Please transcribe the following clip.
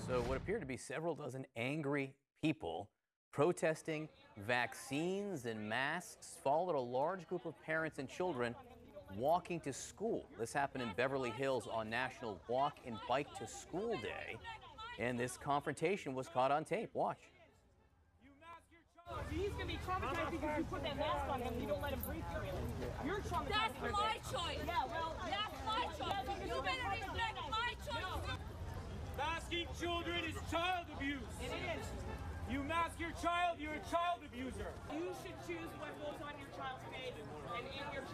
So, what appeared to be several dozen angry people protesting vaccines and masks followed a large group of parents and children walking to school. This happened in Beverly Hills on National Walk and Bike to School Day. And this confrontation was caught on tape. Watch. He's going to be traumatized because you put that mask on him and you don't let him breathe freely. You're traumatized. That's my choice. Yeah, well, that's my choice. You better respect my choice. Masking children is child abuse. It is. You mask your child, you're a child abuser. You should choose what goes on your child's face and in your